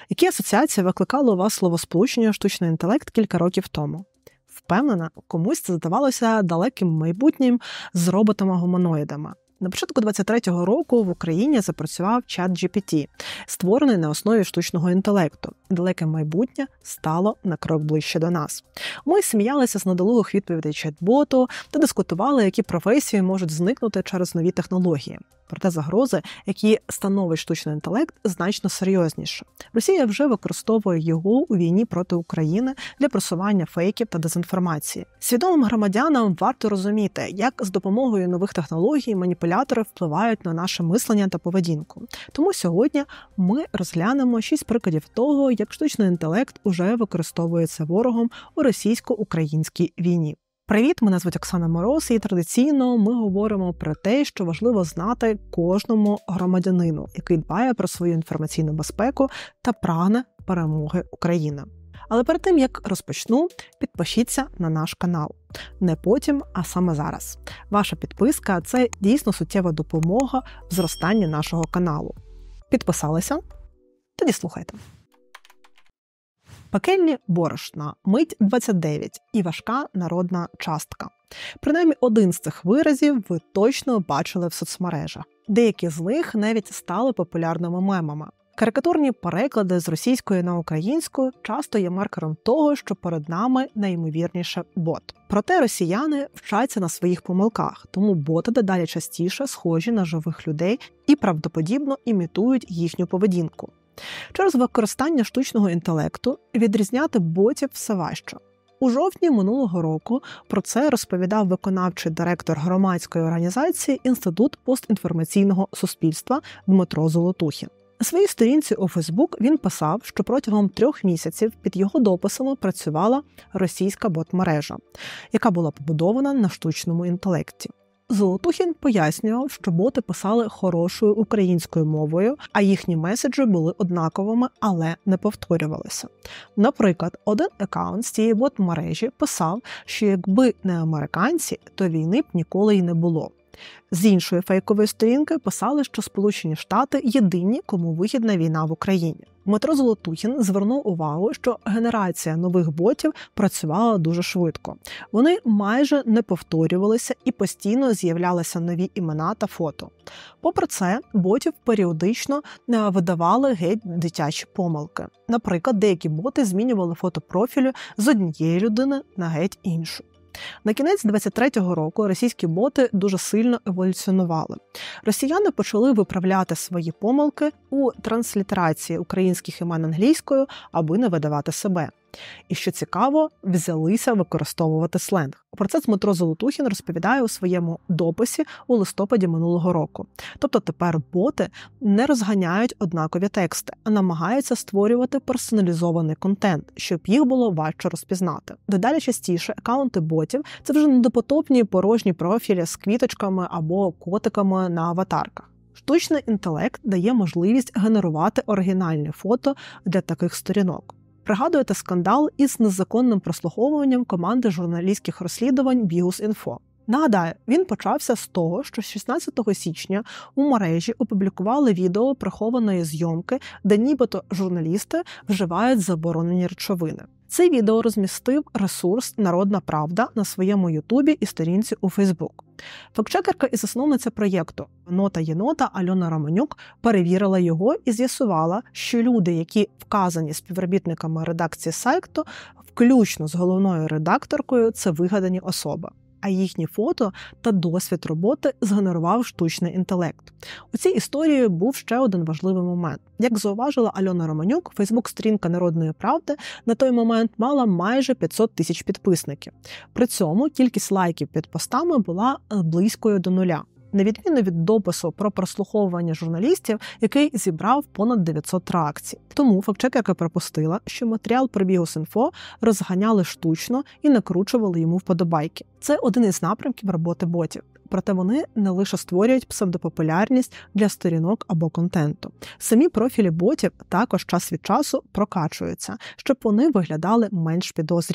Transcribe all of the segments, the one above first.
Які асоціації викликало у вас словосполучення «штучний інтелект» кілька років тому? Впевнена, комусь це здавалося далеким майбутнім з роботами-гуманоїдами. На початку 2023 року в Україні запрацював ChatGPT, створений на основі штучного інтелекту. Далеке майбутнє стало на крок ближче до нас. Ми сміялися з недолугих відповідей чат-боту та дискутували, які професії можуть зникнути через нові технології. Проте загрози, які становить штучний інтелект, значно серйозніше. Росія вже використовує його у війні проти України для просування фейків та дезінформації. Свідомим громадянам варто розуміти, як з допомогою нових технологій маніпулятори впливають на наше мислення та поведінку. Тому сьогодні ми розглянемо 6 прикладів того, як штучний інтелект уже використовується ворогом у російсько-українській війні. Привіт, мене звуть Оксана Мороз, і традиційно ми говоримо про те, що важливо знати кожному громадянину, який дбає про свою інформаційну безпеку та прагне перемоги України. Але перед тим, як розпочну, підпишіться на наш канал. Не потім, а саме зараз. Ваша підписка – це дійсно суттєва допомога в зростанні нашого каналу. Підписалися? Тоді слухайте. Пекельні борошна, мить 29 і важка народна частка. Принаймні один з цих виразів ви точно бачили в соцмережах. Деякі з них навіть стали популярними мемами. Карикатурні переклади з російської на українську часто є маркером того, що перед нами найімовірніше бот. Проте росіяни вчаться на своїх помилках, тому боти дедалі частіше схожі на живих людей і правдоподібно імітують їхню поведінку. Через використання штучного інтелекту відрізняти ботів все важче. У жовтні минулого року про це розповідав виконавчий директор громадської організації Інститут постінформаційного суспільства Дмитро Золотухін. На своїй сторінці у Фейсбук він писав, що протягом 3 місяців під його дописами працювала російська бот-мережа, яка була побудована на штучному інтелекті. Золотухін пояснював, що боти писали хорошою українською мовою, а їхні меседжі були однаковими, але не повторювалися. Наприклад, один аккаунт з цієї бот-мережі писав, що якби не американці, то війни б ніколи й не було. З іншої фейкової сторінки писали, що Сполучені Штати єдині, кому вигідна війна в Україні. Дмитро Золотухін звернув увагу, що генерація нових ботів працювала дуже швидко. Вони майже не повторювалися і постійно з'являлися нові імена та фото. Попри це, ботів періодично видавали геть дитячі помилки. Наприклад, деякі боти змінювали фото профілю з однієї людини на геть іншу. На кінець 23-го року російські боти дуже сильно еволюціонували. Росіяни почали виправляти свої помилки у транслітерації українських імен англійською, аби не видавати себе. І, що цікаво, взялися використовувати сленг. Про це Дмитро Золотухін розповідає у своєму дописі у листопаді минулого року. Тобто тепер боти не розганяють однакові тексти, а намагаються створювати персоналізований контент, щоб їх було важче розпізнати. Дедалі частіше акаунти ботів – це вже недопотопні порожні профілі з квіточками або котиками на аватарках. Штучний інтелект дає можливість генерувати оригінальні фото для таких сторінок. Пригадуєте скандал із незаконним прослуховуванням команди журналістських розслідувань Bihus.info. Нагадаю, він почався з того, що 16 січня у мережі опублікували відео прихованої зйомки, де нібито журналісти вживають заборонені речовини. Це відео розмістив ресурс «Народна правда» на своєму Ютубі і сторінці у Фейсбук. Фактчекерка і засновниця проєкту «Нота єнота» Альона Романюк перевірила його і з'ясувала, що люди, які вказані співробітниками редакції сайту, включно з головною редакторкою, це вигадані особи. А їхні фото та досвід роботи згенерував штучний інтелект. У цій історії був ще один важливий момент. Як зауважила Альона Романюк, фейсбук-сторінка «Народної правди» на той момент мала майже 500 тисяч підписників. При цьому кількість лайків під постами була близькою до нуля. На відміну від допису про прослуховування журналістів, який зібрав понад 900 реакцій. Тому фактчекерка припустила, що матеріал про Bihus.info розганяли штучно і накручували йому вподобайки. Це один із напрямків роботи ботів. Проте вони не лише створюють псевдопопулярність для сторінок або контенту. Самі профілі ботів також час від часу прокачуються, щоб вони виглядали менш підозріло.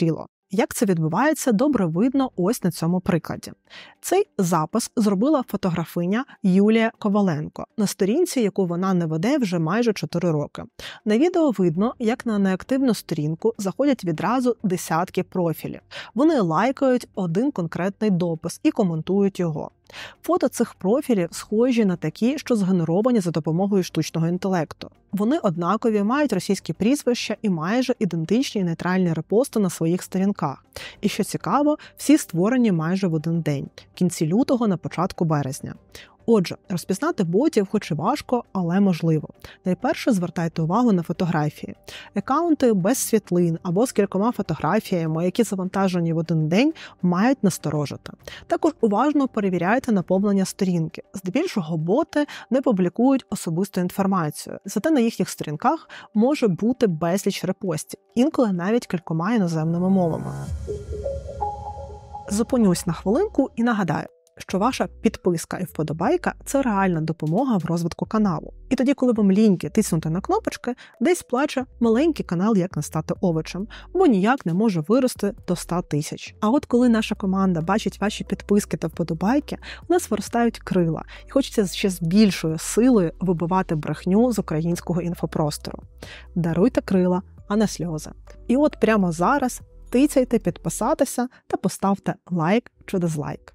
Як це відбувається, добре видно ось на цьому прикладі. Цей запис зробила фотографиня Юлія Коваленко на сторінці, яку вона не веде вже майже 4 роки. На відео видно, як на неактивну сторінку заходять відразу десятки профілів. Вони лайкають один конкретний допис і коментують його. Фото цих профілів схожі на такі, що згенеровані за допомогою штучного інтелекту. Вони однакові, мають російські прізвища і майже ідентичні нейтральні репости на своїх сторінках. І що цікаво, всі створені майже в один день – в кінці лютого на початку березня. Отже, розпізнати ботів хоч і важко, але можливо. Найперше звертайте увагу на фотографії. Акаунти без світлин або з кількома фотографіями, які завантажені в один день, мають насторожити. Також уважно перевіряйте наповнення сторінки. Здебільшого боти не публікують особисту інформацію, зате на їхніх сторінках може бути безліч репостів, інколи навіть кількома іноземними мовами. Зупинюсь на хвилинку і нагадаю, що ваша підписка і вподобайка – це реальна допомога в розвитку каналу. І тоді, коли вам ліньки тиснути на кнопочки, десь плаче маленький канал «Як не стати овочем», бо ніяк не може вирости до 100 тисяч. А от коли наша команда бачить ваші підписки та вподобайки, у нас виростають крила, і хочеться ще з більшою силою вибивати брехню з українського інфопростору. Даруйте крила, а не сльози. І от прямо зараз тицяйте підписатися та поставте лайк чи дизлайк.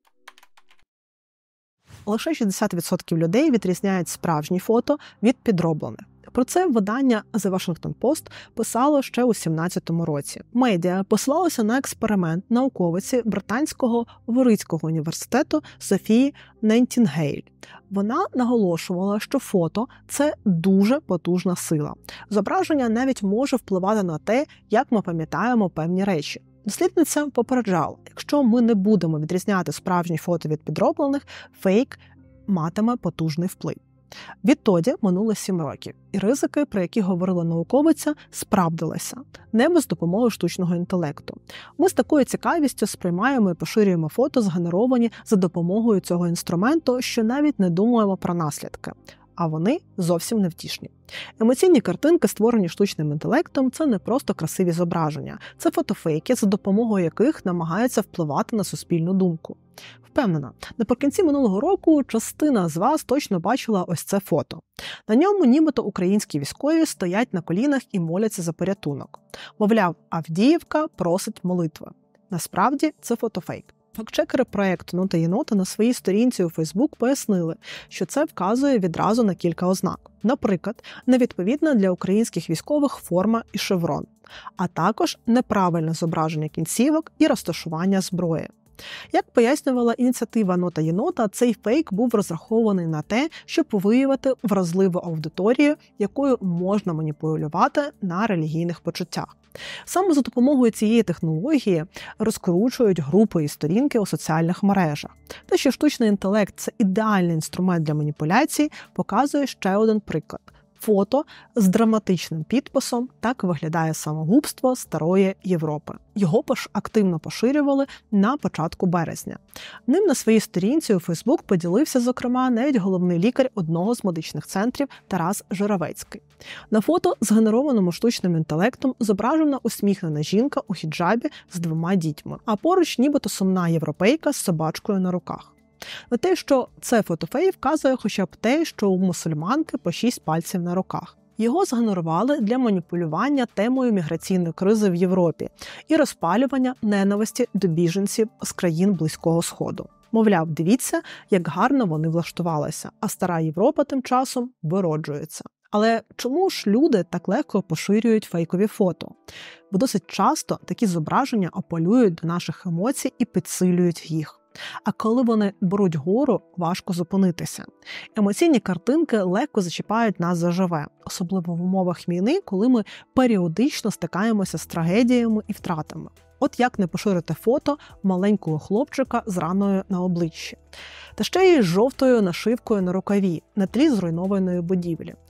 Лише 60% людей відрізняють справжні фото від підроблених. Про це видання The Washington Post писало ще у 2017 році. Медіа посилалося на експеримент науковиці Британського Ворицького університету Софії Найтінгейль. Вона наголошувала, що фото – це дуже потужна сила. Зображення навіть може впливати на те, як ми пам'ятаємо певні речі. Дослідниця попереджала, якщо ми не будемо відрізняти справжні фото від підроблених, фейк матиме потужний вплив. Відтоді минуло 7 років, і ризики, про які говорила науковиця, справдилися. Не без допомоги штучного інтелекту. Ми з такою цікавістю сприймаємо і поширюємо фото, згенеровані за допомогою цього інструменту, що навіть не думаємо про наслідки. А вони зовсім невтішні. Емоційні картинки, створені штучним інтелектом, це не просто красиві зображення. Це фотофейки, за допомогою яких намагаються впливати на суспільну думку. Впевнена, наприкінці минулого року частина з вас точно бачила ось це фото. На ньому нібито українські військові стоять на колінах і моляться за порятунок. Мовляв, Авдіївка просить молитви. Насправді це фотофейк. Фактчекери проєкту «Нота єнота» на своїй сторінці у Facebook пояснили, що це вказує відразу на кілька ознак. Наприклад, невідповідна для українських військових форма і шеврон, а також неправильне зображення кінцівок і розташування зброї. Як пояснювала ініціатива «Нота єнота», цей фейк був розрахований на те, щоб виявити вразливу аудиторію, якою можна маніпулювати на релігійних почуттях. Саме за допомогою цієї технології розкручують групи і сторінки у соціальних мережах. Те, що штучний інтелект – це ідеальний інструмент для маніпуляцій, показує ще один приклад. Фото з драматичним підписом «Так виглядає самогубство старої Європи». Його активно поширювали на початку березня. Ним на своїй сторінці у Фейсбук поділився, зокрема, навіть головний лікар одного з медичних центрів Тарас Журавецький. На фото, згенерованому штучним інтелектом, зображена усміхнена жінка у хіджабі з 2 дітьми, а поруч нібито сумна європейка з собачкою на руках. На те, що це фотофейк, вказує хоча б те, що у мусульманки по 6 пальців на руках. Його згенерували для маніпулювання темою міграційної кризи в Європі і розпалювання ненависті до біженців з країн Близького Сходу. Мовляв, дивіться, як гарно вони влаштувалися, а стара Європа тим часом вироджується. Але чому ж люди так легко поширюють фейкові фото? Бо досить часто такі зображення апелюють до наших емоцій і підсилюють їх. А коли вони беруть гору, важко зупинитися. Емоційні картинки легко зачіпають нас заживе, особливо в умовах війни, коли ми періодично стикаємося з трагедіями і втратами. От як не поширити фото маленького хлопчика з раною на обличчі. Та ще й з жовтою нашивкою на рукаві, на тлі зруйнованої будівлі.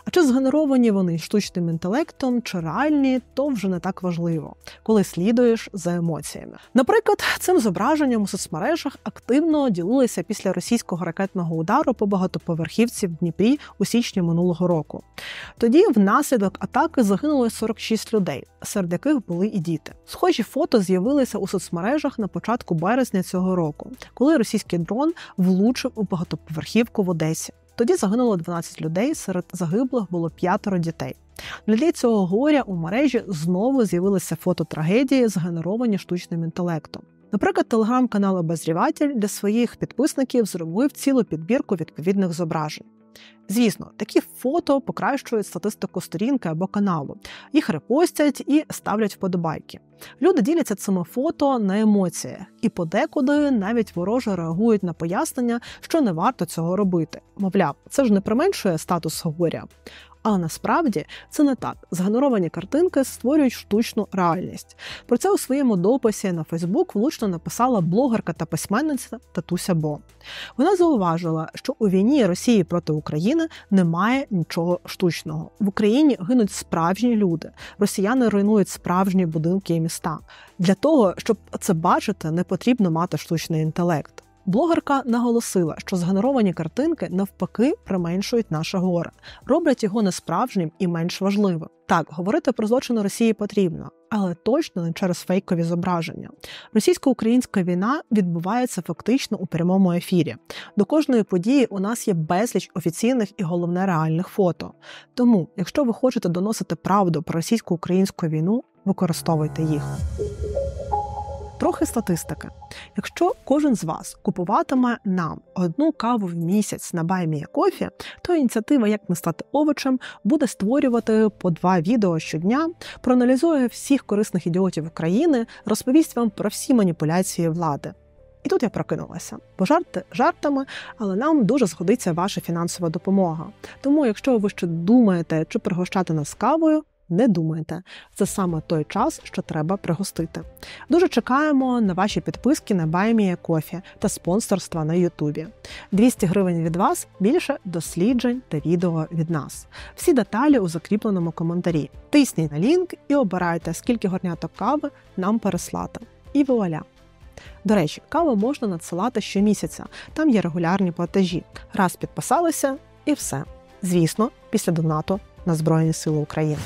А чи згенеровані вони штучним інтелектом, чи реальні, то вже не так важливо, коли слідуєш за емоціями. Наприклад, цим зображенням у соцмережах активно ділилися після російського ракетного удару по багатоповерхівці в Дніпрі у січні минулого року. Тоді внаслідок атаки загинуло 46 людей, серед яких були і діти. Схожі фото з'явилися у соцмережах на початку березня цього року, коли російський дрон влучив у багатоповерхівку в Одесі. Тоді загинуло 12 людей, серед загиблих було 5 дітей. На тлі цього горя у мережі знову з'явилися фото трагедії, згенеровані штучним інтелектом. Наприклад, телеграм-канал «Обозріватель» для своїх підписників зробив цілу підбірку відповідних зображень. Звісно, такі фото покращують статистику сторінки або каналу. Їх репостять і ставлять вподобайки. Люди діляться цими фото на емоціях і подекуди навіть вороже реагують на пояснення, що не варто цього робити. Мовляв, це ж не применшує статус горя. Але насправді це не так. Згенеровані картинки створюють штучну реальність. Про це у своєму дописі на Фейсбук влучно написала блогерка та письменниця Татуся Бо. Вона зауважила, що у війні Росії проти України немає нічого штучного. В Україні гинуть справжні люди. Росіяни руйнують справжні будинки і міста. Для того, щоб це бачити, не потрібно мати штучний інтелект. Блогерка наголосила, що згенеровані картинки навпаки применшують наше горе, роблять його несправжнім і менш важливим. Так, говорити про злочини Росії потрібно, але точно не через фейкові зображення. Російсько-українська війна відбувається фактично у прямому ефірі. До кожної події у нас є безліч офіційних і, головне, реальних фото. Тому, якщо ви хочете доносити правду про російсько-українську війну, використовуйте їх. Трохи статистики. Якщо кожен з вас купуватиме нам одну каву в місяць на Buy Me a Coffee, то ініціатива «Як не стати овочем» буде створювати по 2 відео щодня, проаналізує всіх корисних ідіотів України, розповість вам про всі маніпуляції влади. І тут я прокинулася. Бо жарти жартами, але нам дуже згодиться ваша фінансова допомога. Тому, якщо ви ще думаєте, чи пригощати нас кавою, не думайте. Це саме той час, що треба пригостити. Дуже чекаємо на ваші підписки на Buy Me a Coffee та спонсорства на Ютубі. 200 гривень від вас – більше досліджень та відео від нас. Всі деталі у закріпленому коментарі. Тисніть на лінк і обирайте, скільки горняток кави нам переслати. І вуаля! До речі, каву можна надсилати щомісяця. Там є регулярні платежі. Раз підписалися – і все. Звісно, після донату на Збройні Сили України.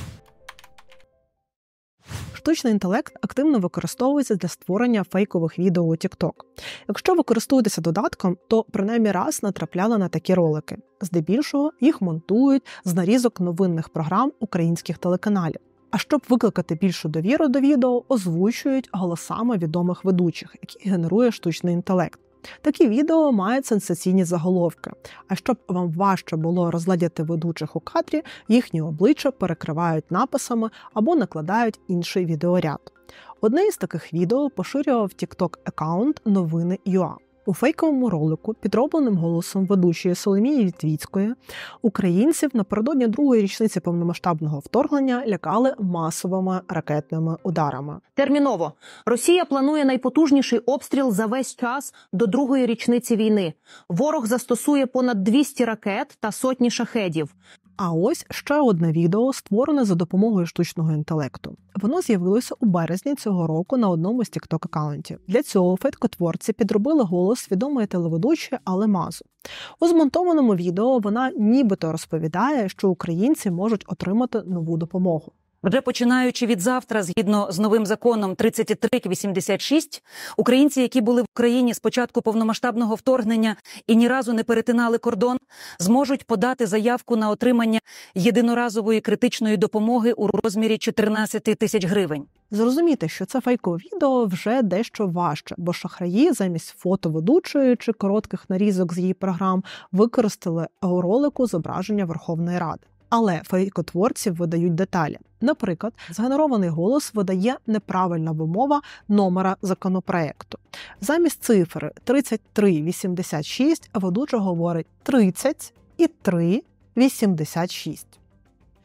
Штучний інтелект активно використовується для створення фейкових відео у TikTok. Якщо ви користуєтеся додатком, то принаймні раз натрапляли на такі ролики. Здебільшого їх монтують з нарізок новинних програм українських телеканалів. А щоб викликати більшу довіру до відео, озвучують голосами відомих ведучих, які генерує штучний інтелект. Такі відео мають сенсаційні заголовки. А щоб вам важче було розглядіти ведучих у кадрі, їхні обличчя перекривають написами або накладають інший відеоряд. Одне із таких відео поширював TikTok-аккаунт «Новини.ua». У фейковому ролику, підробленим голосом ведучої Соломії Вітвіцької, українців напередодні другої річниці повномасштабного вторгнення лякали масовими ракетними ударами. Терміново. Росія планує найпотужніший обстріл за весь час до другої річниці війни. Ворог застосує понад 200 ракет та сотні шахедів. А ось ще одне відео, створене за допомогою штучного інтелекту. Воно з'явилося у березні цього року на одному з TikTok-аккаунтів. Для цього фейкотворці підробили голос відомої телеведучої Алли Мазур. У змонтованому відео вона нібито розповідає, що українці можуть отримати нову допомогу. Вже починаючи від завтра, згідно з новим законом 3386, українці, які були в Україні з початку повномасштабного вторгнення і ні разу не перетинали кордон, зможуть подати заявку на отримання єдиноразової критичної допомоги у розмірі 14 тисяч гривень. Зрозуміти, що це фейкове відео вже дещо важче, бо шахраї замість фото ведучої чи коротких нарізок з її програм використали у ролику зображення Верховної Ради. Але фейкотворці видають деталі. Наприклад, згенерований голос видає неправильна вимова номера законопроекту. Замість цифри 3386 ведуча говорить 30 і 386.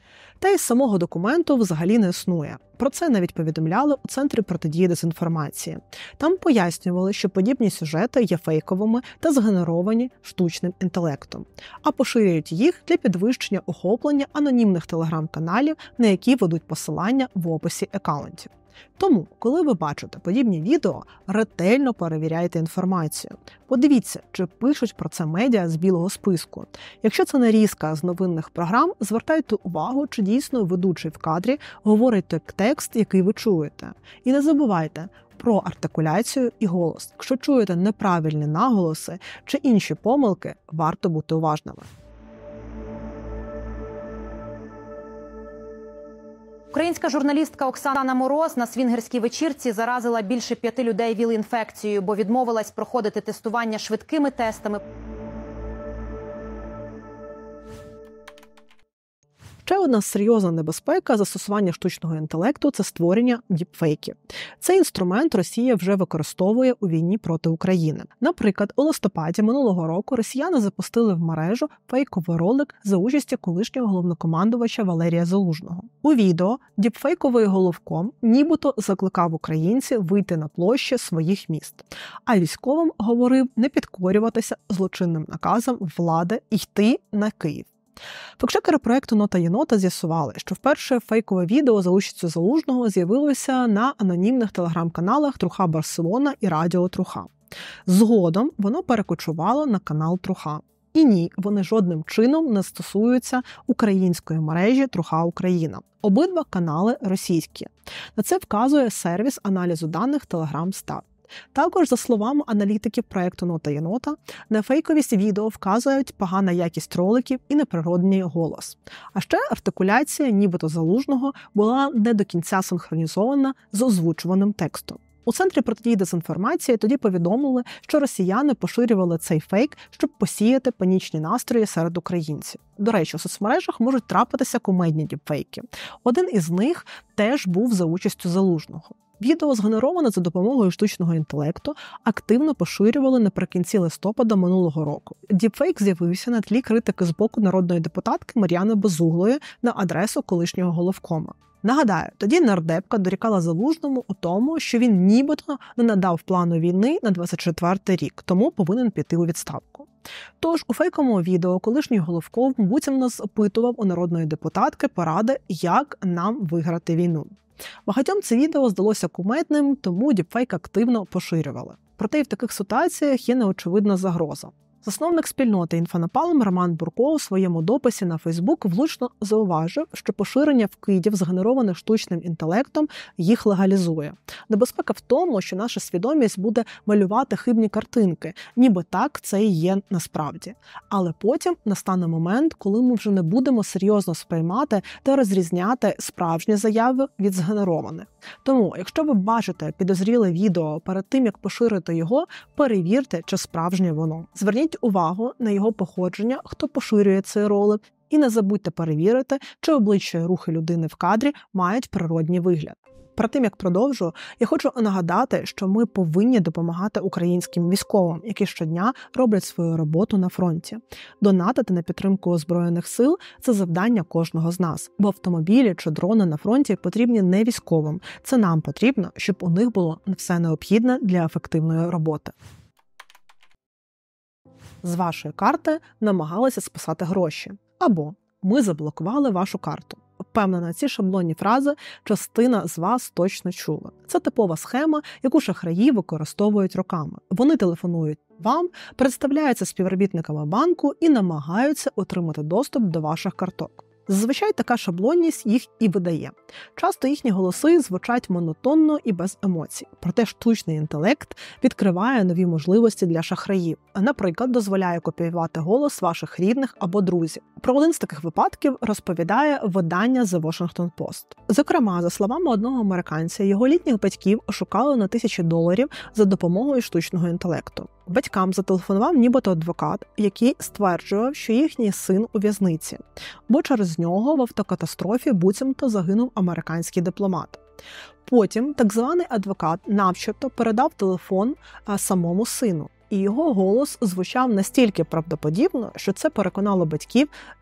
Та й самого документу взагалі не існує. Про це навіть повідомляли у Центрі протидії дезінформації. Там пояснювали, що подібні сюжети є фейковими та згенеровані штучним інтелектом, а поширюють їх для підвищення охоплення анонімних телеграм-каналів, на які ведуть посилання в описі акаунтів. Тому, коли ви бачите подібні відео, ретельно перевіряйте інформацію. Подивіться, чи пишуть про це медіа з білого списку. Якщо це нарізка з новинних програм, звертайте увагу, чи дійсно ведучий в кадрі говорить той текст, який ви чуєте. І не забувайте про артикуляцію і голос. Якщо чуєте неправильні наголоси чи інші помилки, варто бути уважними. Українська журналістка Оксана Мороз на свінгерській вечірці заразила більше 5 людей ВІЛ-інфекцією, бо відмовилась проходити тестування швидкими тестами. Ще одна серйозна небезпека застосування штучного інтелекту – це створення діпфейків. Цей інструмент Росія вже використовує у війні проти України. Наприклад, у листопаді минулого року росіяни запустили в мережу фейковий ролик за участі колишнього головнокомандувача Валерія Залужного. У відео діпфейковий головком нібито закликав українців вийти на площі своїх міст, а військовим говорив не підкорюватися злочинним наказам влади і йти на Київ. Фактчекери проєкту «Нота єнота» з'ясували, що вперше фейкове відео за участю Залужного з'явилося на анонімних телеграм-каналах Труха Барселона і Радіо Труха. Згодом воно перекочувало на канал Труха. І ні, вони жодним чином не стосуються української мережі Труха Україна. Обидва канали російські. На це вказує сервіс аналізу даних Telegram-Stat. Також, за словами аналітиків проєкту «Нота єнота», на фейковість відео вказують погана якість роликів і неприродний голос. А ще артикуляція нібито Залужного була не до кінця синхронізована з озвучуваним текстом. У Центрі протидії дезінформації тоді повідомили, що росіяни поширювали цей фейк, щоб посіяти панічні настрої серед українців. До речі, у соцмережах можуть трапитися кумедні діпфейки. Один із них теж був за участю Залужного. Відео, згенероване за допомогою штучного інтелекту, активно поширювали наприкінці листопада минулого року. Діпфейк з'явився на тлі критики з боку народної депутатки Мар'яни Безуглої на адресу колишнього головкома. Нагадаю, тоді нардепка дорікала Залужному у тому, що він нібито не надав плану війни на 24-й рік, тому повинен піти у відставку. Тож у фейковому відео колишній головком буцімно запитував у народної депутатки поради, як нам виграти війну. Багатьом це відео здалося кумедним, тому діпфейк активно поширювали. Проте і в таких ситуаціях є неочевидна загроза. Засновник спільноти «Інфонапалм» Роман Бурко у своєму дописі на Фейсбук влучно зауважив, що поширення вкидів, згенерованих штучним інтелектом, їх легалізує. Небезпека в тому, що наша свідомість буде малювати хибні картинки, ніби так це і є насправді. Але потім настане момент, коли ми вже не будемо серйозно сприймати та розрізняти справжні заяви від згенерованих. Тому, якщо ви бачите підозріле відео перед тим, як поширити його, перевірте, чи справжнє воно. Зверніть увагу на його походження, хто поширює цей ролик, і не забудьте перевірити, чи обличчя і рухи людини в кадрі мають природній вигляд. Перед тим, як продовжу, я хочу нагадати, що ми повинні допомагати українським військовим, які щодня роблять свою роботу на фронті. Донатити на підтримку Збройних сил – це завдання кожного з нас. Бо автомобілі чи дрони на фронті потрібні не військовим. Це нам потрібно, щоб у них було все необхідне для ефективної роботи. З вашої карти намагалися списати гроші. Або «ми заблокували вашу карту». Впевнена, ці шаблонні фрази частина з вас точно чула. Це типова схема, яку шахраї використовують роками. Вони телефонують вам, представляються співробітниками банку і намагаються отримати доступ до ваших карток. Зазвичай така шаблонність їх і видає. Часто їхні голоси звучать монотонно і без емоцій. Проте штучний інтелект відкриває нові можливості для шахраїв. Наприклад, дозволяє копіювати голос ваших рідних або друзів. Про один з таких випадків розповідає видання The Washington Post. Зокрема, за словами одного американця, його літніх батьків ошукали на $1000 за допомогою штучного інтелекту. Батькам зателефонував нібито адвокат, який стверджував, що їхній син у в'язниці, бо через нього в автокатастрофі буцімто загинув американський дипломат. Потім так званий адвокат начебто передав телефон самому сину, і його голос звучав настільки правдоподібно, що це переконало батьків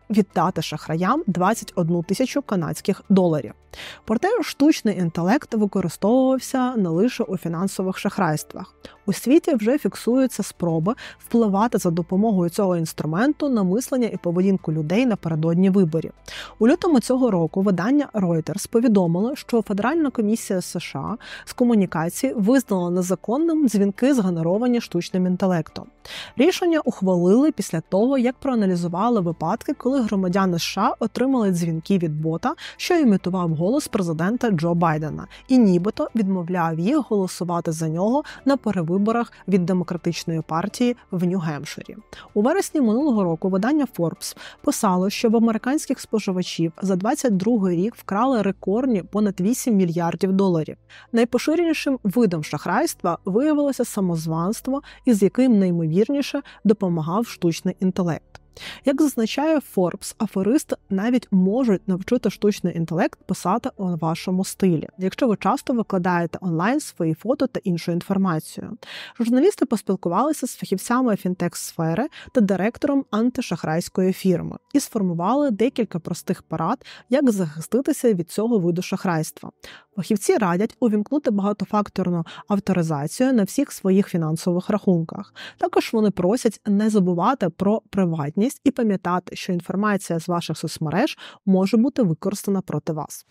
віддати шахраям 21 тисячу канадських доларів. Проте штучний інтелект використовувався не лише у фінансових шахрайствах. У світі вже фіксуються спроби впливати за допомогою цього інструменту на мислення і поведінку людей напередодні виборів. У лютому цього року видання Reuters повідомило, що Федеральна комісія США з комунікації визнала незаконним дзвінки, згенеровані штучним інтелектом. Рішення ухвалили після того, як проаналізували випадки, коли громадяни США отримали дзвінки від бота, що імітував голос президента Джо Байдена і нібито відмовляв їх голосувати за нього на перевиборах від Демократичної партії в Нью-Гемпширі. У вересні минулого року видання Forbes писало, що в американських споживачів за 2022 рік вкрали рекордні понад 8 мільярдів доларів. Найпоширенішим видом шахрайства виявилося самозванство, із яким найімовірніше допомагав штучний інтелект. Як зазначає Forbes, аферисти навіть можуть навчити штучний інтелект писати у вашому стилі, якщо ви часто викладаєте онлайн свої фото та іншу інформацію. Журналісти поспілкувалися з фахівцями фінтех-сфери та директором антишахрайської фірми і сформували декілька простих порад, як захиститися від цього виду шахрайства. Фахівці радять увімкнути багатофакторну авторизацію на всіх своїх фінансових рахунках. Також вони просять не забувати про приватність і пам'ятати, що інформація з ваших соцмереж може бути використана проти вас.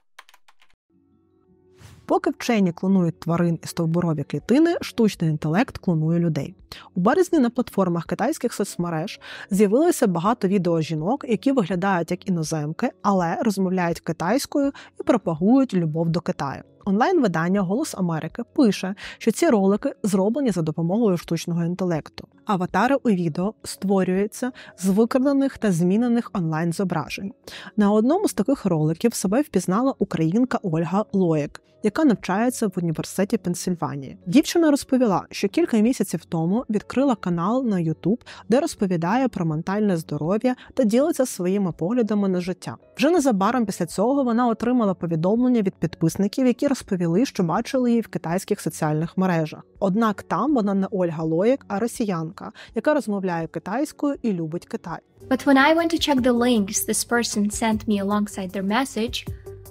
Поки вчені клонують тварин і стовбурові клітини, штучний інтелект клонує людей. У березні на платформах китайських соцмереж з'явилося багато відео жінок, які виглядають як іноземки, але розмовляють китайською і пропагують любов до Китаю. Онлайн-видання «Голос Америки» пише, що ці ролики зроблені за допомогою штучного інтелекту. Аватари у відео створюються з викрадених та змінених онлайн-зображень. На одному з таких роликів себе впізнала українка Ольга Лоєк, яка навчається в університеті Пенсильванії. Дівчина розповіла, що кілька місяців тому відкрила канал на YouTube, де розповідає про ментальне здоров'я та ділиться своїми поглядами на життя. Вже незабаром після цього вона отримала повідомлення від підписників, які розповіли, що бачили її в китайських соціальних мережах. Однак там вона не Ольга Лоєк, а росіянка, яка розмовляє китайською і любить Китай. But when I went to check the links this person sent me alongside their message,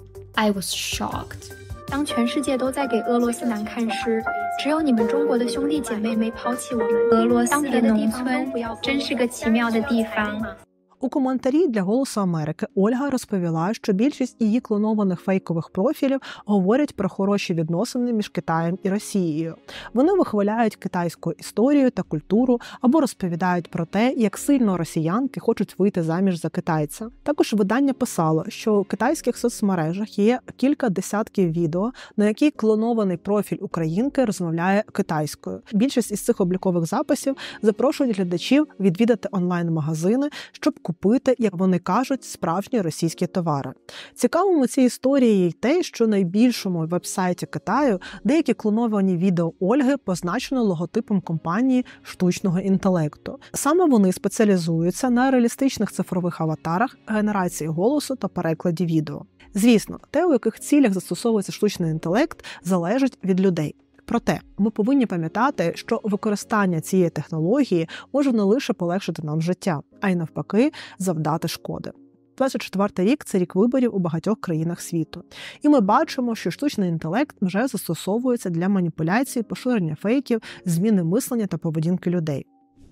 I was shocked. 当全世界都在给俄罗斯难看时，只有你们中国的兄弟姐妹没抛弃我们。俄罗斯的农村真是个奇妙的地方。 У коментарі для «Голосу Америки» Ольга розповіла, що більшість її клонованих фейкових профілів говорять про хороші відносини між Китаєм і Росією. Вони вихваляють китайську історію та культуру або розповідають про те, як сильно росіянки хочуть вийти заміж за китайця. Також видання писало, що у китайських соцмережах є кілька десятків відео, на які клонований профіль українки розмовляє китайською. Більшість із цих облікових записів запрошують глядачів відвідати онлайн-магазини, щоб купити, як вони кажуть, справжні російські товари. Цікавим у цій історії є й те, що на найбільшому веб-сайті Китаю деякі клоновані відео Ольги позначено логотипом компанії штучного інтелекту. Саме вони спеціалізуються на реалістичних цифрових аватарах, генерації голосу та перекладі відео. Звісно, те, у яких цілях застосовується штучний інтелект, залежить від людей. Проте, ми повинні пам'ятати, що використання цієї технології може не лише полегшити нам життя, а й навпаки завдати шкоди. 24-й рік – це рік виборів у багатьох країнах світу. І ми бачимо, що штучний інтелект вже застосовується для маніпуляції, поширення фейків, зміни мислення та поведінки людей.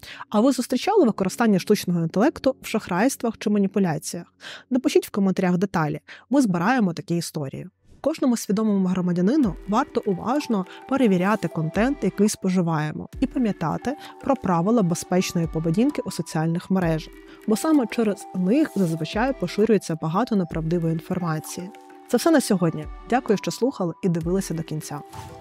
А ви зустрічали використання штучного інтелекту в шахрайствах чи маніпуляціях? Напишіть в коментарях деталі. Ми збираємо такі історії. Кожному свідомому громадянину варто уважно перевіряти контент, який споживаємо, і пам'ятати про правила безпечної поведінки у соціальних мережах, бо саме через них зазвичай поширюється багато неправдивої інформації. Це все на сьогодні. Дякую, що слухали і дивилися до кінця.